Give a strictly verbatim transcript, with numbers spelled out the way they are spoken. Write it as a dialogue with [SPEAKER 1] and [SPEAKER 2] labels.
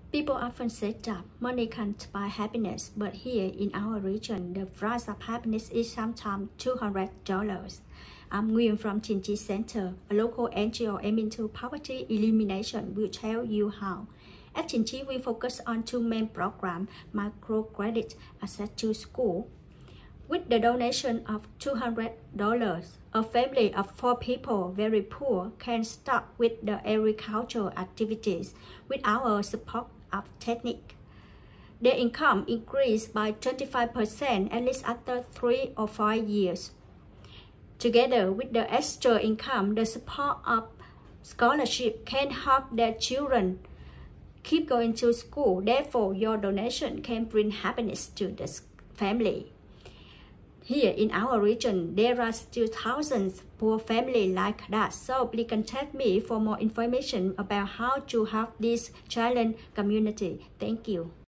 [SPEAKER 1] People often say that money can't buy happiness, but here in our region, the price of happiness is sometimes two hundred dollars. I'm Nguyen from Tien Chi Center, a local N G O aiming to poverty elimination. Will tell you how. At Tien Chi, we focus on two main programs: microcredit, access to school. With the donation of two hundred dollars, a family of four people, very poor, can start with the agricultural activities with our support of technique. Their income increased by twenty-five percent at least after three or five years. Together with the extra income, the support of scholarship can help their children keep going to school. Therefore, your donation can bring happiness to the family. Here in our region, there are still thousands poor families like that. So please contact me for more information about how to help this challenged community. Thank you.